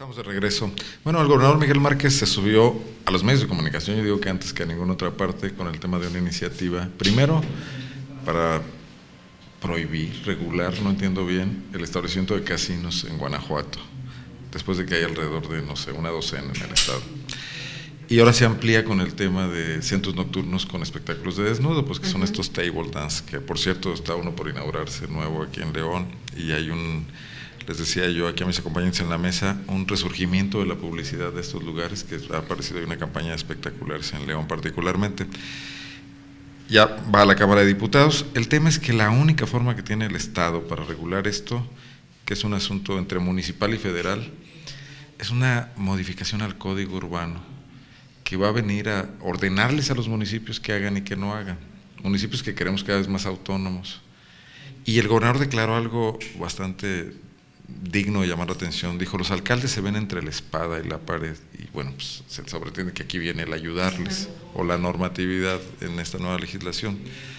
Estamos de regreso. Bueno, el gobernador Miguel Márquez se subió a los medios de comunicación, yo digo que antes que a ninguna otra parte, con el tema de una iniciativa, primero para prohibir, regular, no entiendo bien, el establecimiento de casinos en Guanajuato, después de que hay alrededor de, no sé, una docena en el estado. Y ahora se amplía con el tema de centros nocturnos con espectáculos de desnudo, pues que son estos table dance, que por cierto está uno por inaugurarse nuevo aquí en León, y hay un, les decía yo aquí a mis acompañantes en la mesa, un resurgimiento de la publicidad de estos lugares, que ha aparecido en una campaña de espectaculares en León particularmente. Ya va a la Cámara de Diputados. El tema es que la única forma que tiene el Estado para regular esto, que es un asunto entre municipal y federal, es una modificación al Código Urbano, que va a venir a ordenarles a los municipios que hagan y que no hagan, municipios que queremos cada vez más autónomos. Y el gobernador declaró algo bastante digno de llamar la atención, dijo: los alcaldes se ven entre la espada y la pared, y bueno, pues se sobreentiende que aquí viene el ayudarles, o la normatividad en esta nueva legislación.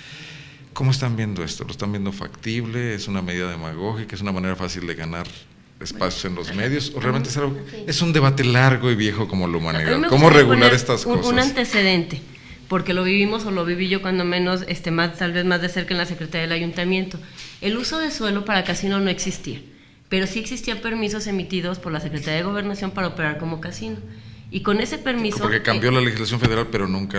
¿Cómo están viendo esto? ¿Lo están viendo factible? ¿Es una medida demagógica? ¿Es una manera fácil de ganar espacios en los medios? ¿O realmente es algo, es un debate largo y viejo como la humanidad? ¿Cómo regular estas cosas? Un antecedente, porque lo vivimos o lo viví yo cuando menos, tal vez más de cerca en la Secretaría del Ayuntamiento. El uso de suelo para casino no existía, pero sí existían permisos emitidos por la Secretaría de Gobernación para operar como casino. Y con ese permiso… Porque cambió la legislación federal, pero nunca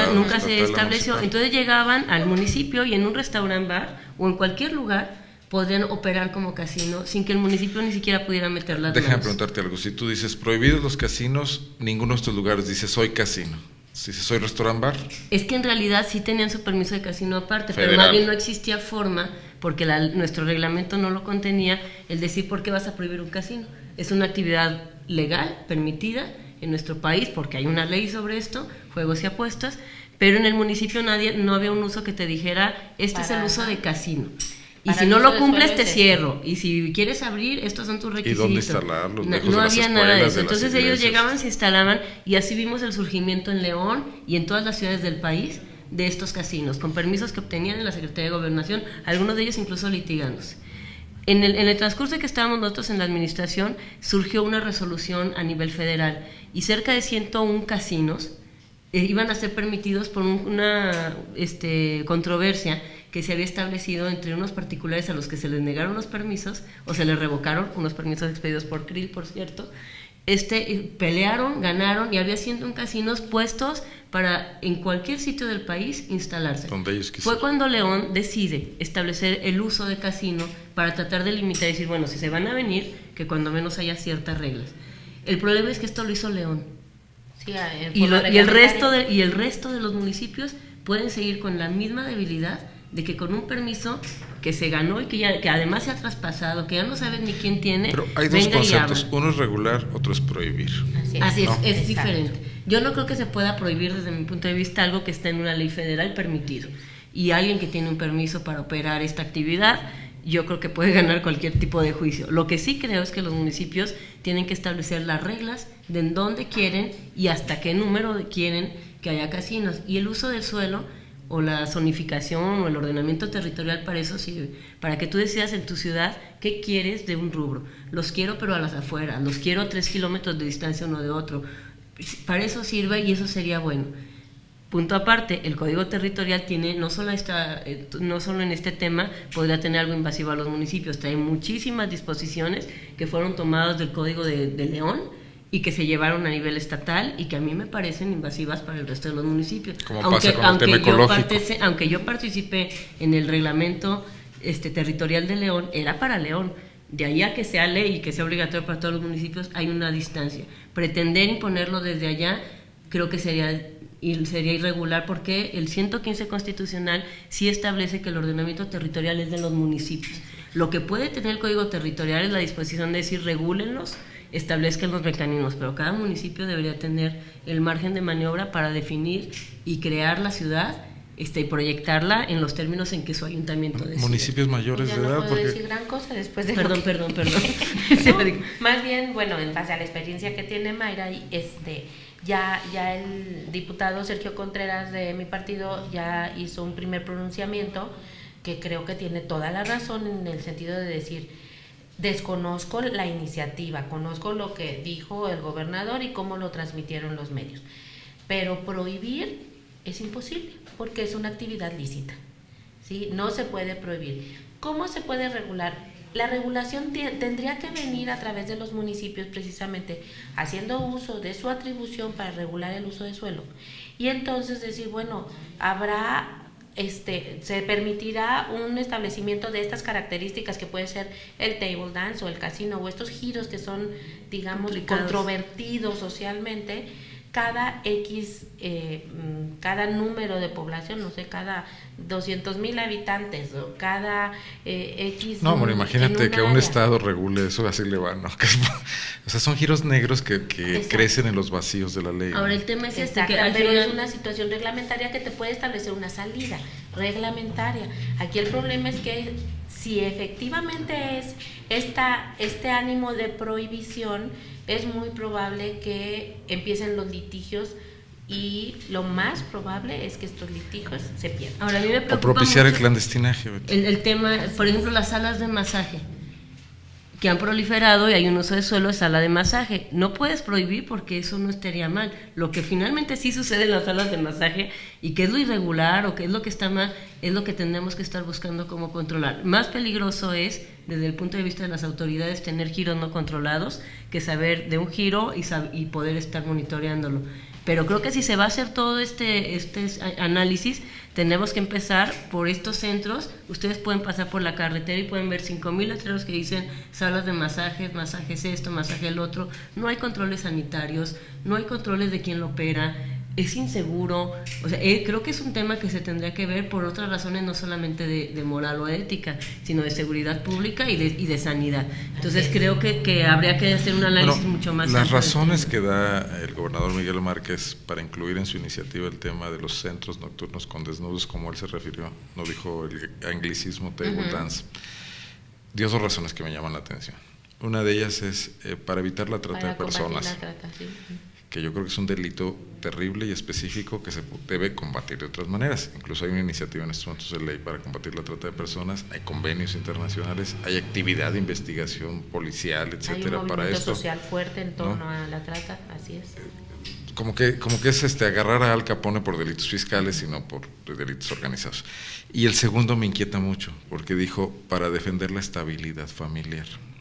se estableció. Entonces llegaban al municipio y en un restaurant bar o en cualquier lugar podrían operar como casino sin que el municipio ni siquiera pudiera meter las manos. Déjame preguntarte algo. Si tú dices prohibidos los casinos, ninguno de estos lugares dice soy casino. Si dice soy restaurant bar. Es que en realidad sí tenían su permiso de casino aparte, federal, pero más bien no existía forma, porque nuestro reglamento no lo contenía, el decir por qué vas a prohibir un casino. Es una actividad legal, permitida en nuestro país, porque hay una ley sobre esto, juegos y apuestas, pero en el municipio no había un uso que te dijera, este es el uso de casino. Y si no lo cumples, te cierro. Y si quieres abrir, estos son tus requisitos. ¿Y dónde instalarlos? No había nada de eso. Entonces ellos llegaban, se instalaban, y así vimos el surgimiento en León y en todas las ciudades del país de estos casinos, con permisos que obtenían en la Secretaría de Gobernación, algunos de ellos incluso litigándose. En el transcurso de que estábamos nosotros en la administración, surgió una resolución a nivel federal, y cerca de 101 casinos iban a ser permitidos por una controversia que se había establecido entre unos particulares a los que se les negaron los permisos, o se les revocaron unos permisos expedidos por CRIL, por cierto. Pelearon, ganaron, y había 101 casinos puestos para en cualquier sitio del país instalarse. Donde ellos Fue cuando León decide establecer el uso de casino para tratar de limitar y decir, bueno, si se van a venir, que cuando menos haya ciertas reglas. El problema es que esto lo hizo León. Sí, y el resto de los municipios pueden seguir con la misma debilidad de que con un permiso que se ganó y que además se ha traspasado, que ya no sabes ni quién tiene. Pero hay dos conceptos, uno es regular, otro es prohibir. Así es, es diferente. Yo no creo que se pueda prohibir desde mi punto de vista algo que está en una ley federal permitido. Y alguien que tiene un permiso para operar esta actividad, yo creo que puede ganar cualquier tipo de juicio. Lo que sí creo es que los municipios tienen que establecer las reglas de en dónde quieren y hasta qué número quieren que haya casinos. Y el uso del suelo, o la zonificación o el ordenamiento territorial, para eso sirve, para que tú decidas en tu ciudad qué quieres de un rubro. Los quiero pero a las afueras, los quiero a 3 kilómetros de distancia uno de otro. Para eso sirve, y eso sería bueno. Punto aparte, el Código Territorial tiene, no solo en este tema, podría tener algo invasivo a los municipios, trae muchísimas disposiciones que fueron tomadas del Código de León, y que se llevaron a nivel estatal y que a mí me parecen invasivas para el resto de los municipios. Aunque yo participé en el reglamento territorial de León, era para León. De ahí a que sea ley y que sea obligatorio para todos los municipios, hay una distancia. Pretender imponerlo desde allá creo que sería irregular, porque el 115 constitucional sí establece que el ordenamiento territorial es de los municipios. Lo que puede tener el Código Territorial es la disposición de decir regúlenlos, establezcan los mecanismos, pero cada municipio debería tener el margen de maniobra para definir y crear la ciudad y proyectarla en los términos en que su ayuntamiento decide. Municipios mayores de edad. No puedo decir gran cosa después de… Perdón. No, más bien, bueno, en base a la experiencia que tiene Mayra, ya el diputado Sergio Contreras de mi partido ya hizo un primer pronunciamiento que creo que tiene toda la razón, en el sentido de decir, desconozco la iniciativa, conozco lo que dijo el gobernador y cómo lo transmitieron los medios, pero prohibir es imposible porque es una actividad lícita, ¿sí? No se puede prohibir. ¿Cómo se puede regular? La regulación tendría que venir a través de los municipios, precisamente haciendo uso de su atribución para regular el uso de suelo, y entonces decir, bueno, habrá se permitirá un establecimiento de estas características que puede ser el table dance o el casino o estos giros que son, digamos, controvertidos socialmente, cada cada número de población, no sé, cada 200,000 habitantes o cada X. No, bueno, imagínate que un estado regule eso, así le va, ¿no? O sea, son giros negros que crecen en los vacíos de la ley. Ahora, el tema es pero es una situación reglamentaria que te puede establecer una salida reglamentaria. Aquí el problema es que si efectivamente es este ánimo de prohibición, es muy probable que empiecen los litigios y lo más probable es que estos litigios se pierdan. Ahora, a mí me preocupa o propiciar mucho el clandestinaje. el tema, por ejemplo, las salas de masaje que han proliferado y hay un uso de suelo de sala de masaje. No puedes prohibir porque eso no estaría mal. Lo que finalmente sí sucede en las salas de masaje y que es lo irregular o que es lo que está mal, es lo que tenemos que estar buscando cómo controlar. Más peligroso es, desde el punto de vista de las autoridades, tener giros no controlados que saber de un giro y poder estar monitoreándolo. Pero creo que si se va a hacer todo este análisis, tenemos que empezar por estos centros. Ustedes pueden pasar por la carretera y pueden ver 5,000 letreros que dicen salas de masajes, masajes esto, masaje el otro. No hay controles sanitarios, no hay controles de quién lo opera, es inseguro. O sea, creo que es un tema que se tendría que ver por otras razones, no solamente de moral o ética, sino de seguridad pública y de sanidad. Entonces creo que habría que hacer un análisis mucho más amplio. Las razones que da el gobernador Miguel Márquez para incluir en su iniciativa el tema de los centros nocturnos con desnudos, como él se refirió, no dijo el anglicismo table dance, dio dos razones que me llaman la atención. Una de ellas es para evitar la trata de personas, que yo creo que es un delito terrible y específico que se debe combatir de otras maneras. Incluso hay una iniciativa en estos momentos de ley para combatir la trata de personas, hay convenios internacionales, hay actividad de investigación policial, etcétera, para esto. Hay un movimiento social fuerte en torno a la trata, así es. Como que es agarrar a Al Capone por delitos fiscales y no por delitos organizados. Y el segundo me inquieta mucho, porque dijo para defender la estabilidad familiar.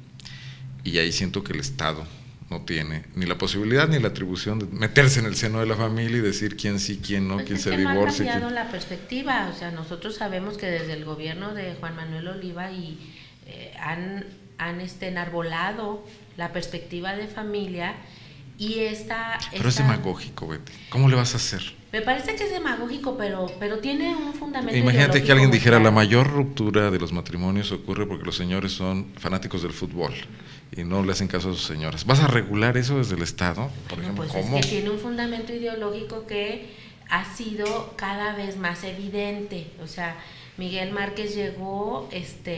Y ahí siento que el Estado no tiene ni la posibilidad ni la atribución de meterse en el seno de la familia y decir quién sí, quién no, quién se divorcia. No ha cambiado la perspectiva, o sea, nosotros sabemos que desde el gobierno de Juan Manuel Oliva han enarbolado la perspectiva de familia y Pero es demagógico, Betty. ¿Cómo le vas a hacer? Me parece que es demagógico, pero tiene un fundamento. Imagínate que alguien dijera, la mayor ruptura de los matrimonios ocurre porque los señores son fanáticos del fútbol y no le hacen caso a sus señoras. ¿Vas a regular eso desde el Estado? Por ejemplo, pues ¿cómo? Es que tiene un fundamento ideológico que ha sido cada vez más evidente. O sea, Miguel Márquez llegó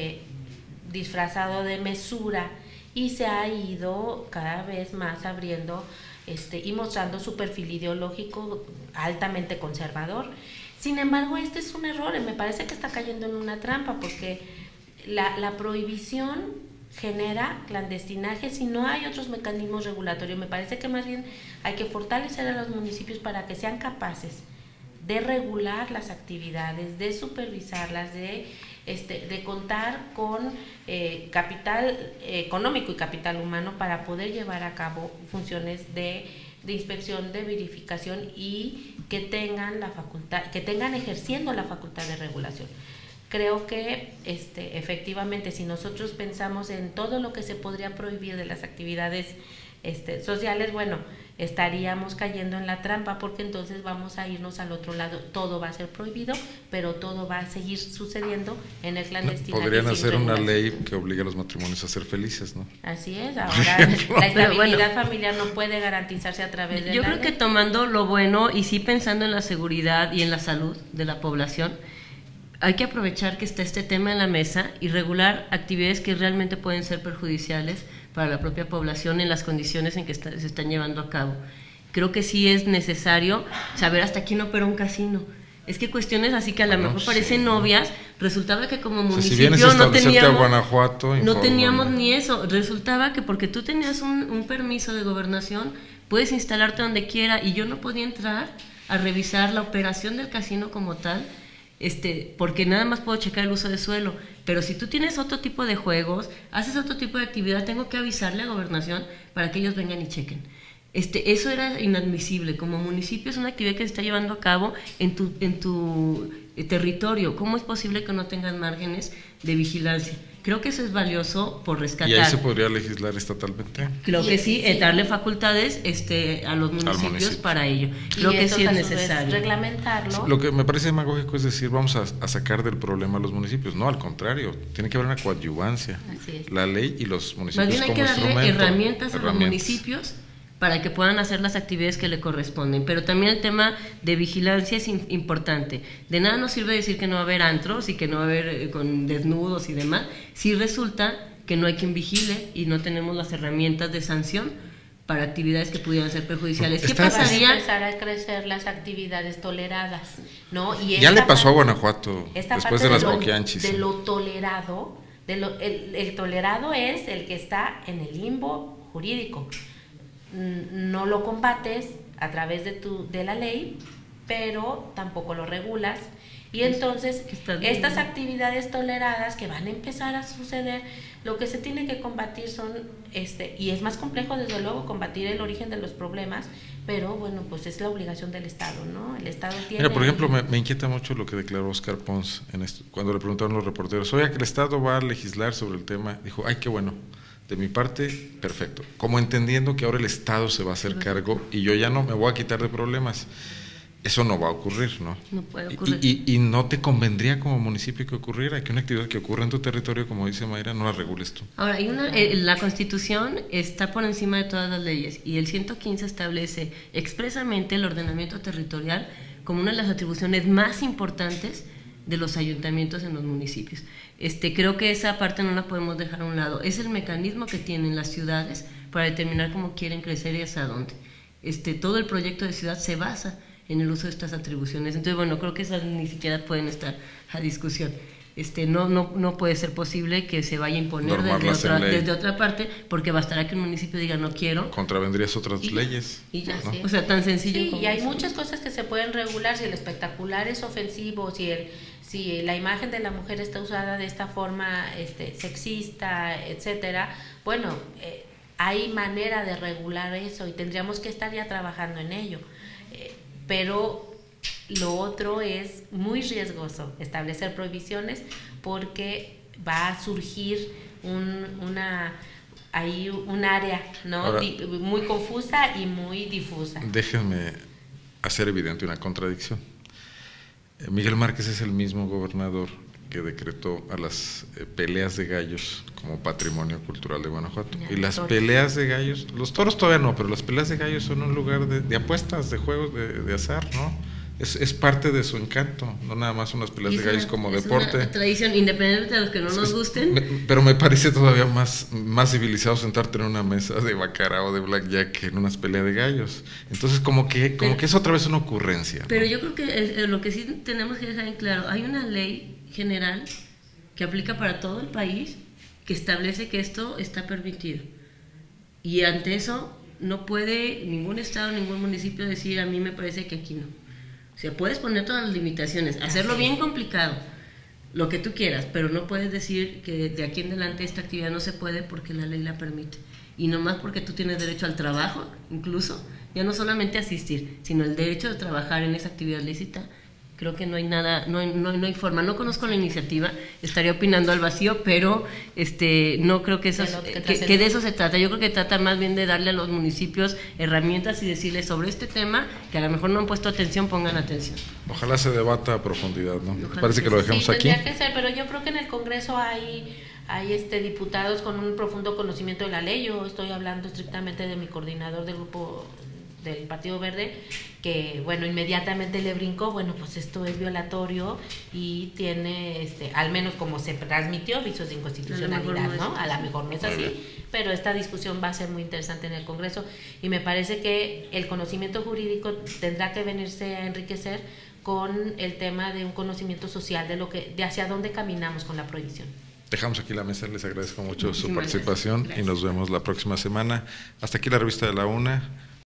disfrazado de mesura y se ha ido cada vez más abriendo y mostrando su perfil ideológico altamente conservador. Sin embargo, este es un error, y me parece que está cayendo en una trampa, porque la prohibición genera clandestinaje si no hay otros mecanismos regulatorios. Me parece que más bien hay que fortalecer a los municipios para que sean capaces de regular las actividades, de supervisarlas, de contar con capital económico y capital humano para poder llevar a cabo funciones de inspección, de verificación y que tengan la facultad, que tengan ejerciendo la facultad de regulación. Creo que efectivamente, si nosotros pensamos en todo lo que se podría prohibir de las actividades sociales, bueno, estaríamos cayendo en la trampa, porque entonces vamos a irnos al otro lado. Todo va a ser prohibido, pero todo va a seguir sucediendo en el clandestinaje. Podrían hacer una ley que obligue a los matrimonios a ser felices, ¿no? Así es. Ahora la estabilidad familiar no puede garantizarse a través de yo creo que tomando lo bueno y sí pensando en la seguridad y en la salud de la población, hay que aprovechar que está este tema en la mesa y regular actividades que realmente pueden ser perjudiciales para la propia población en las condiciones en que se están llevando a cabo. Creo que sí es necesario saber hasta quién opera un casino, Es que cuestiones así que a lo mejor parecen obvias, resultaba que como municipio si vienes a establecerte a Guanajuato, no teníamos ni eso. Resultaba que porque tú tenías un permiso de gobernación, puedes instalarte donde quiera, y yo no podía entrar a revisar la operación del casino como tal, porque nada más puedo checar el uso de suelo. Pero si tú tienes otro tipo de juegos, haces otro tipo de actividad, tengo que avisarle a Gobernación para que ellos vengan y chequen. Eso era inadmisible. Como municipio es una actividad que se está llevando a cabo en tu territorio. ¿Cómo es posible que no tengan márgenes de vigilancia? Creo que eso es valioso por rescatar. ¿Y ahí se podría legislar estatalmente? Creo que sí, darle facultades a los municipios para ello. Creo que sí es necesario. Reglamentarlo. Lo que me parece demagógico es decir, vamos a sacar del problema a los municipios. No, al contrario, tiene que haber una coadyuvancia. La ley y los municipios más bien hay como que darle instrumento. Herramientas a los municipios para que puedan hacer las actividades que le corresponden. Pero también el tema de vigilancia es importante. De nada nos sirve decir que no va a haber antros y que no va a haber con desnudos y demás, si resulta que no hay quien vigile y no tenemos las herramientas de sanción para actividades que pudieran ser perjudiciales. ¿Qué pasaría? Empezar a crecer las actividades toleradas, ¿no? Y ya le pasó a Guanajuato después de las boquianchis. De lo tolerado, el tolerado es el que está en el limbo jurídico. No lo combates a través de la ley, pero tampoco lo regulas, y entonces estas actividades toleradas que van a empezar a suceder, lo que se tiene que combatir son y es más complejo desde luego combatir el origen de los problemas, pero bueno, pues es la obligación del Estado, ¿no? El Estado tiene... Mira, por ejemplo, me inquieta mucho lo que declaró Oscar Pons cuando le preguntaron los reporteros, oiga, que el Estado va a legislar sobre el tema, dijo, ay, qué bueno. De mi parte, perfecto. Como entendiendo que ahora el Estado se va a hacer cargo y yo ya no me voy a quitar de problemas. Eso no va a ocurrir, ¿no? No puede ocurrir. Y no te convendría como municipio que ocurriera, que una actividad que ocurra en tu territorio, como dice Mayra, no la regules tú. Ahora, la Constitución está por encima de todas las leyes y el 115 establece expresamente el ordenamiento territorial como una de las atribuciones más importantes de los ayuntamientos en los municipios. Creo que esa parte no la podemos dejar a un lado. Es el mecanismo que tienen las ciudades para determinar cómo quieren crecer y hacia dónde. Todo el proyecto de ciudad se basa en el uso de estas atribuciones. Entonces, bueno, creo que esas ni siquiera pueden estar a discusión. No puede ser posible que se vaya a imponer desde otra parte, porque bastará que un municipio diga no quiero. Contravendrías otras leyes. Y ya, ¿no? sí. O sea, tan sencillo. Sí, como y hay eso. muchas cosas que se pueden regular. Si el espectacular es ofensivo, si la imagen de la mujer está usada de esta forma sexista, etcétera, bueno, hay manera de regular eso y tendríamos que estar ya trabajando en ello. Pero lo otro es muy riesgoso, establecer prohibiciones, porque va a surgir un área, ¿no? Ahora, muy confusa y muy difusa. Déjenme hacer evidente una contradicción. Miguel Márquez es el mismo gobernador que decretó a las peleas de gallos como patrimonio cultural de Guanajuato. Y las peleas de gallos, los toros todavía no, pero las peleas de gallos son un lugar de apuestas, de juegos de azar, ¿no? Es parte de su encanto, no nada más unas peleas de gallos como deporte. Es una tradición, independientemente de los que no nos gusten. Pero me parece todavía más civilizado sentarte en una mesa de baccarat o de blackjack que en unas peleas de gallos. Entonces como que es otra vez una ocurrencia, ¿no? Pero yo creo que lo que sí tenemos que dejar en claro, hay una ley general que aplica para todo el país que establece que esto está permitido. Y ante eso no puede ningún estado, ningún municipio decir a mí me parece que aquí no. O sea, puedes poner todas las limitaciones, hacerlo bien complicado, lo que tú quieras, pero no puedes decir que de aquí en adelante esta actividad no se puede porque la ley la permite. Y nomás porque tú tienes derecho al trabajo, incluso, ya no solamente asistir, sino el derecho de trabajar en esa actividad lícita. Creo que no hay nada, no hay forma. No conozco la iniciativa, estaría opinando al vacío, pero no creo que que de eso se trata. Yo creo que trata más bien de darle a los municipios herramientas y decirles sobre este tema, que a lo mejor no han puesto atención, pongan atención. Ojalá se debata a profundidad, ¿no? Ojalá Parece que lo dejemos aquí. Tendría que ser, pero yo creo que en el Congreso hay diputados con un profundo conocimiento de la ley. Yo estoy hablando estrictamente de mi coordinador del grupo del Partido Verde, que bueno, inmediatamente le brincó, bueno, pues esto es violatorio y tiene, al menos como se transmitió, visos de inconstitucionalidad, ¿no? A lo mejor no es así, pero esta discusión va a ser muy interesante en el Congreso y me parece que el conocimiento jurídico tendrá que venirse a enriquecer con el tema de un conocimiento social de hacia dónde caminamos con la prohibición. Dejamos aquí la mesa, les agradezco mucho su participación y nos vemos la próxima semana. Hasta aquí la revista de la UNA.